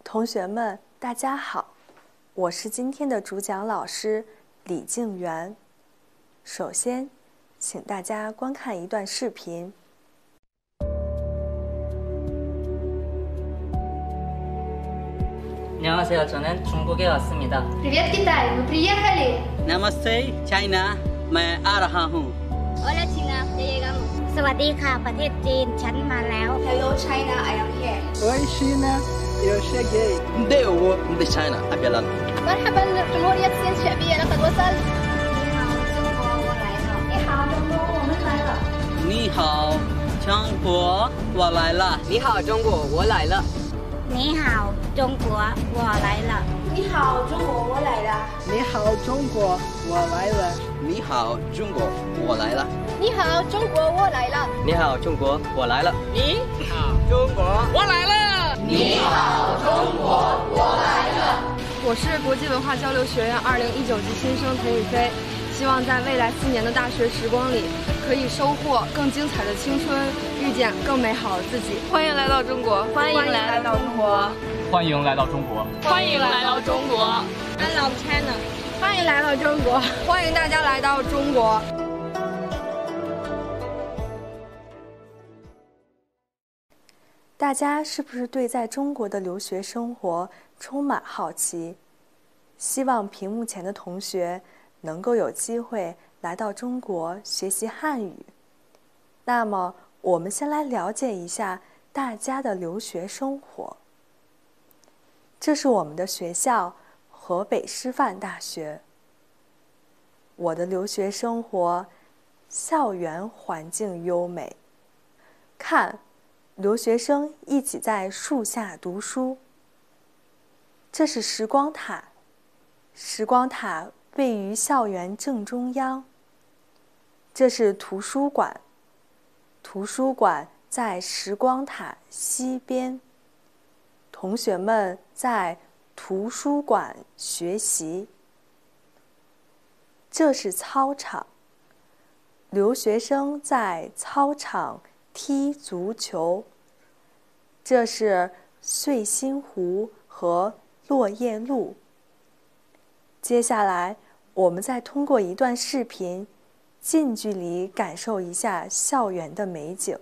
同学们，大家好，我是今天的主讲老师李静媛。首先，请大家观看一段视频。 안녕하세요. 저는 중국에 왔습니다. Привет, Китай! Мы приехали! Namaste, China. मैं आ रहा हूँ. Hola China, ya llegamos. สวัสดีค่ะประเทศจีนฉันมาแล้ว Hello, China! I am here. Oi, China! Eu cheguei. ده China, أبيض. مرحبا جمهورية الصين الشعبية لقد وصلت. 你好，中国，我来了。 你好，中国，我来了。 你好中国我来了你好，中国，我来了。 你好，中国，我来了。 你好，中国，我来了。 你好，中国，我来了。 你好，中国，我来了。 你好，中国，我来了。 你好，中国，我来了。 我是国际文化交流学院2019级新生陈宇飞，希望在未来4年的大学时光里，可以收获更精彩的青春，遇见更美好的自己。欢迎来到中国，欢迎来到中国， 欢迎来到中国， 欢迎来到中国。I love China， 欢迎来到中国，欢迎大家来到中国。 大家是不是对在中国的留学生活充满好奇？希望屏幕前的同学能够有机会来到中国学习汉语。那么，我们先来了解一下大家的留学生活。这是我们的学校——河北师范大学。我的留学生活，校园环境优美。看，留学生一起在树下读书。这是时光塔，时光塔位于校园正中央。这是图书馆，图书馆在时光塔西边。同学们在图书馆学习。这是操场，留学生在操场踢足球。这是穗心湖和落叶路。接下来，我们再通过一段视频，近距离感受一下校园的美景。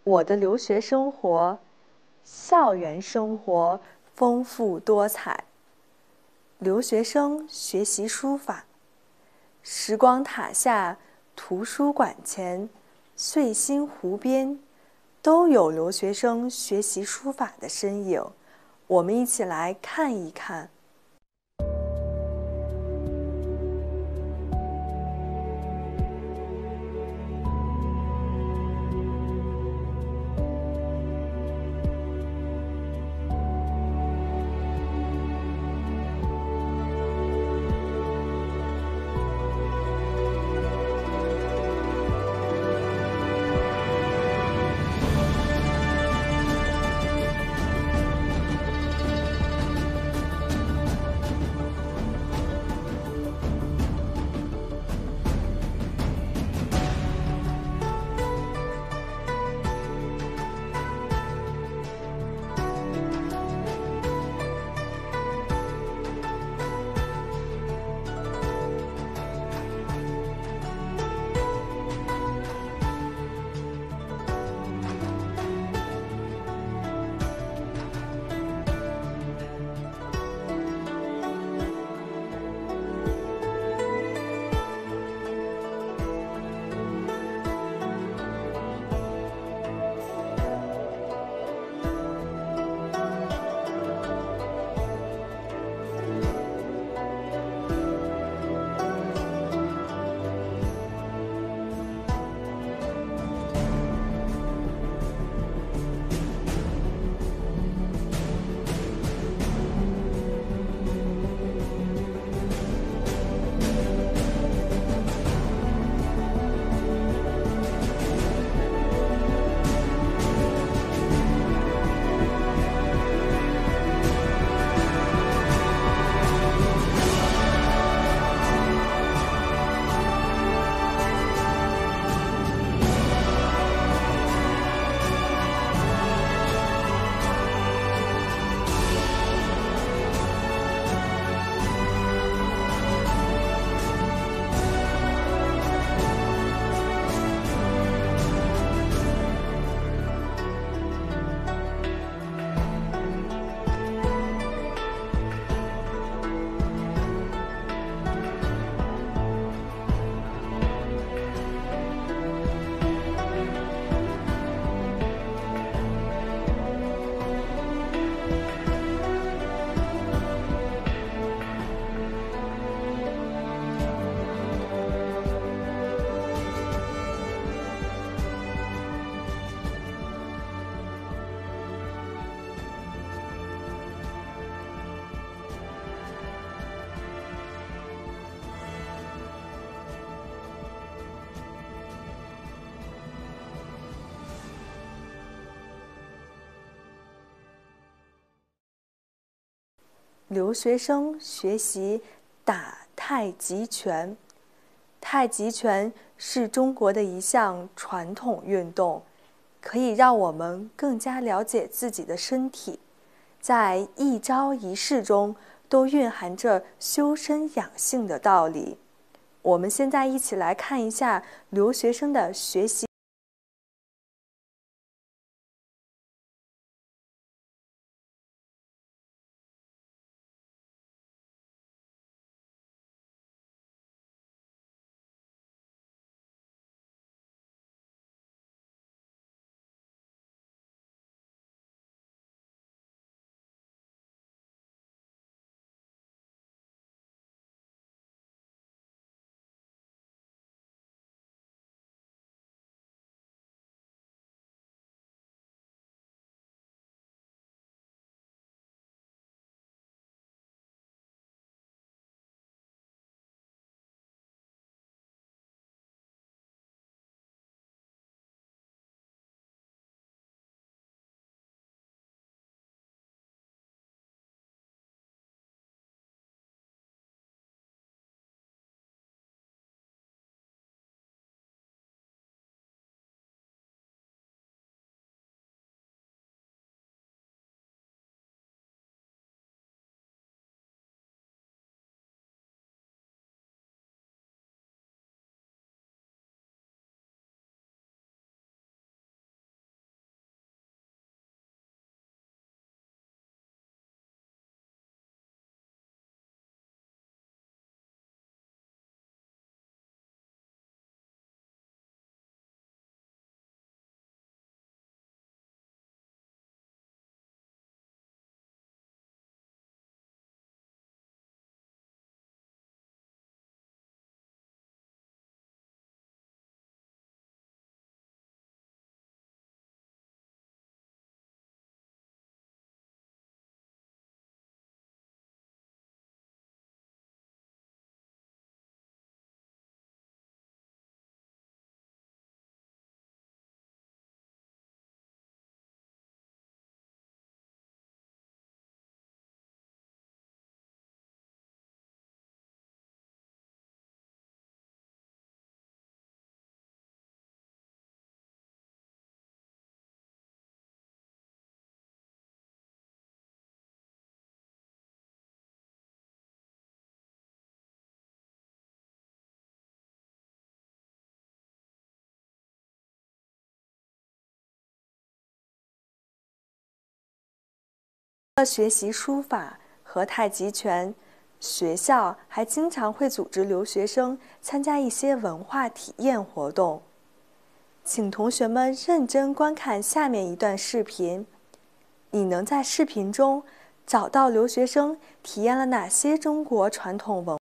我的留学生活，校园生活丰富多彩。留学生学习书法，时光塔下、图书馆前、穗心湖边，都有留学生学习书法的身影。我们一起来看一看。留学生学习打太极拳。太极拳是中国的一项传统运动，可以让我们更加了解自己的身体，在一招一式中都蕴含着修身养性的道理。我们现在一起来看一下留学生的学习。 了学习书法和太极拳，学校还经常会组织留学生参加一些文化体验活动。请同学们认真观看下面一段视频，你能在视频中找到留学生体验了哪些中国传统文化？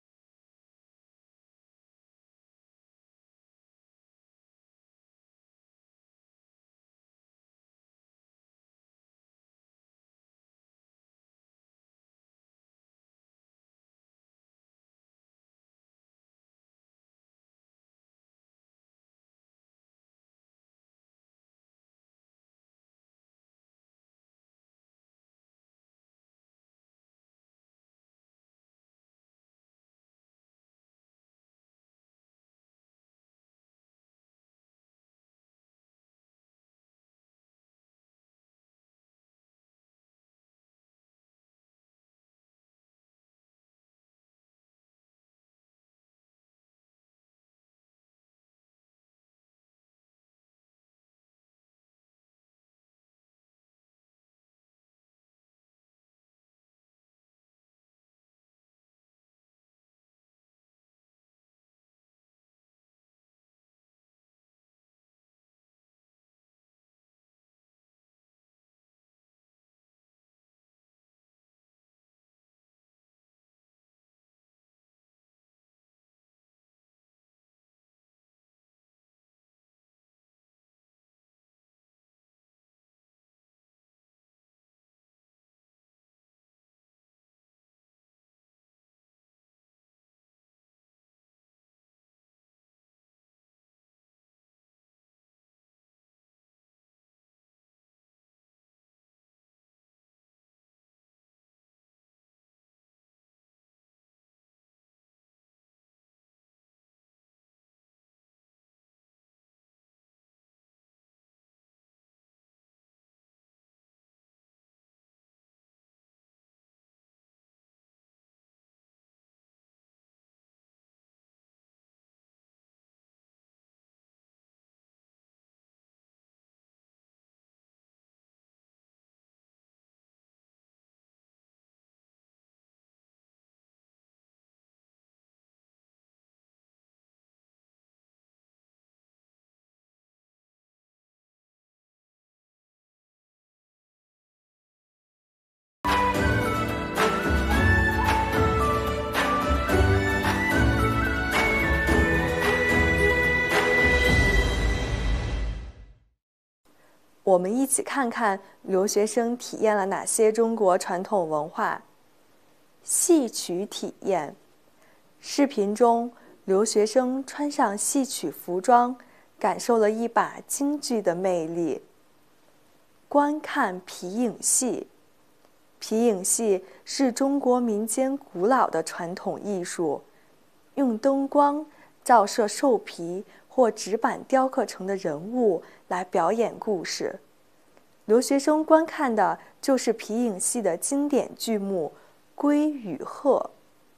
我们一起看看留学生体验了哪些中国传统文化。戏曲体验，视频中留学生穿上戏曲服装，感受了一把京剧的魅力。观看皮影戏，皮影戏是中国民间古老的传统艺术，用灯光照射兽皮或纸板雕刻成的人物来表演故事。留学生观看的就是皮影戏的经典剧目《龟与鹤》。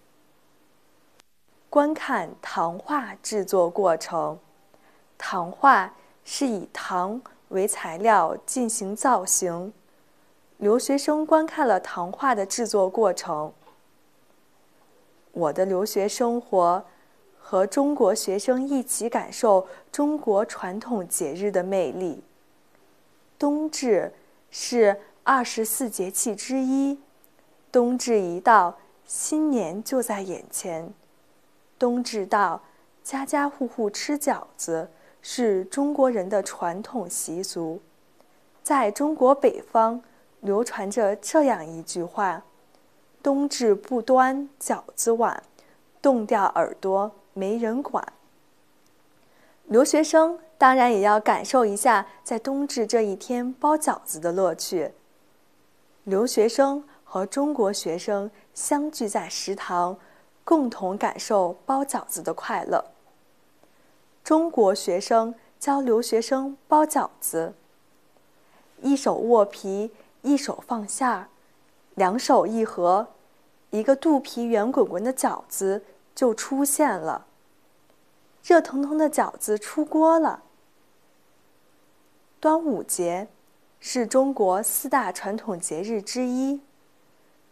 观看糖画制作过程，糖画是以糖为材料进行造型。留学生观看了糖画的制作过程。我的留学生活，和中国学生一起感受中国传统节日的魅力。冬至是24节气之一，冬至一到，新年就在眼前。冬至到，家家户户吃饺子是中国人的传统习俗。在中国北方流传着这样一句话：冬至不端饺子碗，冻掉耳朵没人管。留学生当然也要感受一下在冬至这一天包饺子的乐趣。留学生和中国学生相聚在食堂，共同感受包饺子的快乐。中国学生教留学生包饺子，一手握皮，一手放馅儿，两手一合，一个肚皮圆滚滚的饺子就出现了。热腾腾的饺子出锅了。端午节是中国4大传统节日之一，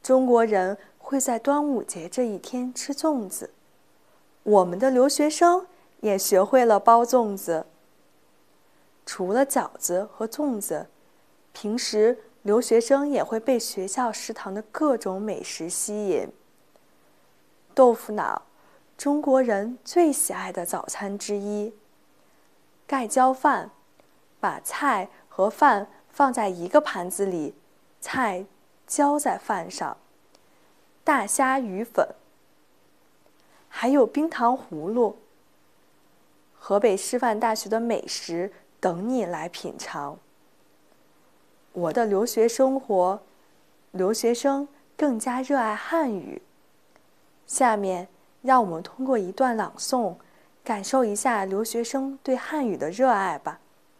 中国人会在端午节这一天吃粽子，我们的留学生也学会了包粽子。除了饺子和粽子，平时留学生也会被学校食堂的各种美食吸引。豆腐脑，中国人最喜爱的早餐之一。盖浇饭，把菜和饭放在一个盘子里，菜浇在饭上。大虾鱼粉，还有冰糖葫芦。河北师范大学的美食等你来品尝。我的留学生活，留学生更加热爱汉语。下面让我们通过一段朗诵，感受一下留学生对汉语的热爱吧。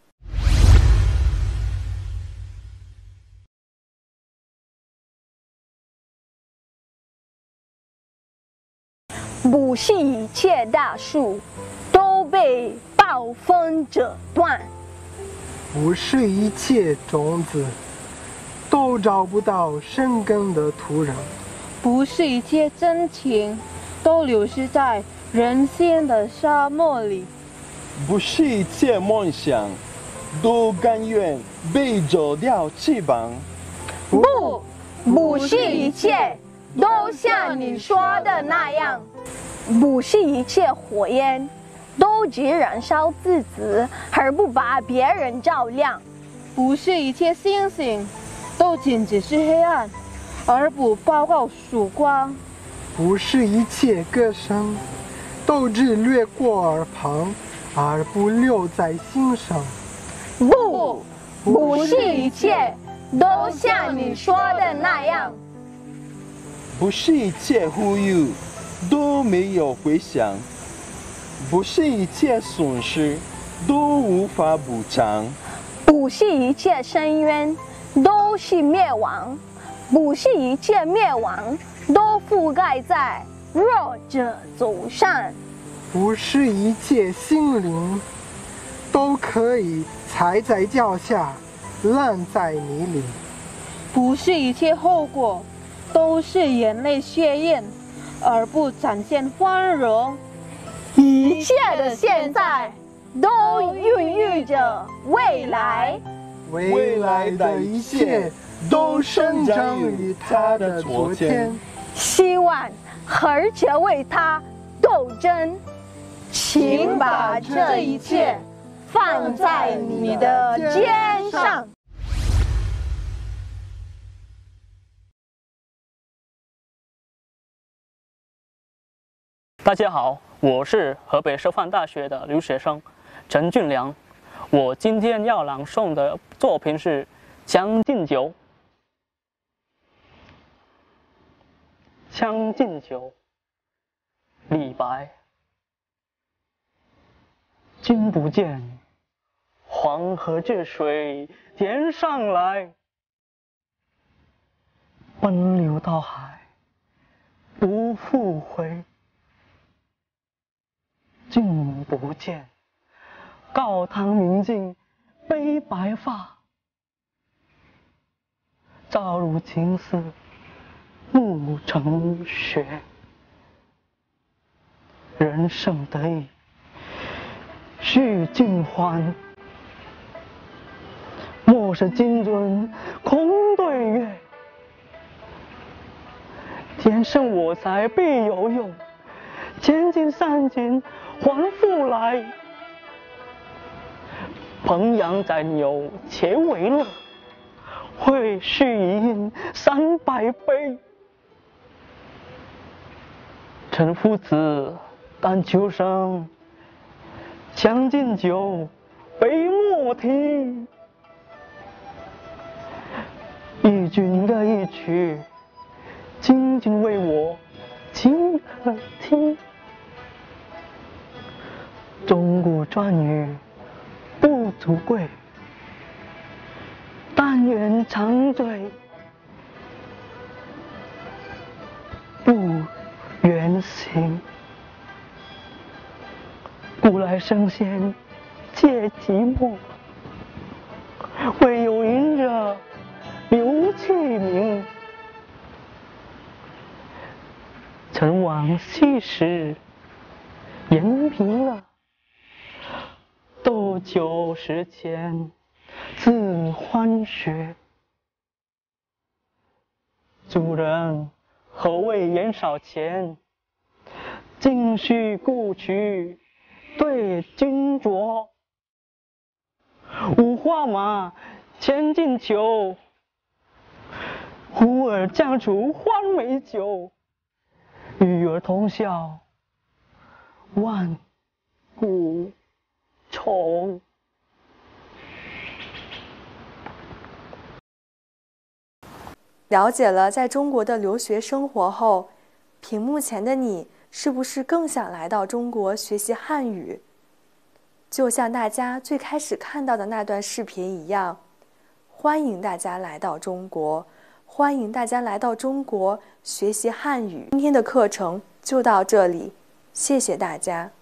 不是一切大树都被暴风折断， 不是一切种子都找不到生根的土壤， 不是一切真情都流失在人心的沙漠里， 不是一切梦想都甘愿被折掉翅膀， 不是一切都像你说的那样，不是一切火焰都只燃烧自己而不把别人照亮， 不是一切星星都仅只是黑暗而不报告曙光， 不是一切歌声都只掠过耳旁而不留在心上， 不是一切都像你说的那样， 不是一切呼吁都没有回响，不是一切损失都无法补偿， 不是一切深渊都是灭亡，不是一切灭亡都覆盖在弱者头上， 不是一切心灵都可以踩在脚下，烂在泥里， 不是一切后果都是眼泪血印而不展现欢容， 一切的现在都孕育着未来， 未来的一切都生长于他的昨天， 希望而且为他斗争，请把这一切放在你的肩上。 大家好，我是河北师范大学的留学生陈俊良。我今天要朗诵的作品是《将进酒》。《将进酒》，李白。君不见，黄河之水天上来，奔流到海不复回。君不见，高堂明镜悲白发，朝如青丝暮成雪。人生得意须尽欢，莫使金樽空对月。天生我材必有用，千金散尽还复来。烹羊宰牛且为乐，会须一饮300杯。臣夫子，但求生，将进酒，杯莫停。与君歌一曲，请君为我倾耳听。钟鼓馔女不足贵，但愿长醉不远行。古来圣贤皆寂寞，唯有饮者留其名。 曾往昔时，延平了。斗酒十千，恣欢谑。主人何谓言少钱？径须故取对君酌。五花马，前进球。呼儿将出欢美酒，与尔同销万古愁。 了解了在中国的留学生活后，屏幕前的你是不是更想来到中国学习汉语？就像大家最开始看到的那段视频一样，欢迎大家来到中国，欢迎大家来到中国学习汉语。今天的课程就到这里，谢谢大家。